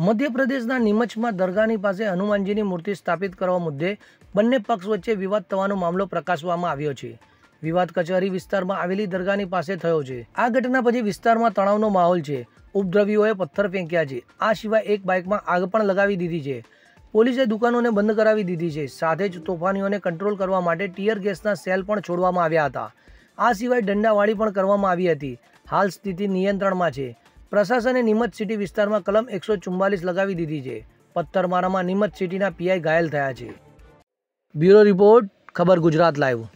મધ્યપ્રદેશના નીમચમાં દરગાહની પાસે હનુમાનજીની મૂર્તિ સ્થાપિત કરવા મુદ્દે બંને પક્ષ વચ્ચે વિવાદ થવાનો મામલો પ્રકાશવામાં આવ્યો છે। વિવાદ કચેરી વિસ્તારમાં આવેલી દરગાહની પાસે થયો છે। આ ઘટના પછી વિસ્તારમાં તણાવનો માહોલ છે। ઉપદ્રવીઓએ પથ્થર ફેંક્યા છે। આ સિવાય એક બાઇકમાં આગ પણ લગાવી દીધી છે। પોલીસે દુકાનોને બંધ કરાવી દીધી છે। સાથે જ તોફાનીઓને કંટ્રોલ કરવા માટે ટીયર ગેસના સેલ પણ છોડવામાં આવ્યા હતા। આ સિવાય દંડાવાળી પણ કરવામાં આવી હતી। હાલ સ્થિતિ નિયંત્રણમાં છે। પ્રશાસને નીમચ સિટી વિસ્તારમાં કલમ 144 લગાવી દીધી છે। પથ્થરમારામાં નીમચ સિટીના પીઆઈ ઘાયલ થયા છે। બ્યુરો રિપોર્ટ, ખબર ગુજરાત લાઈવ।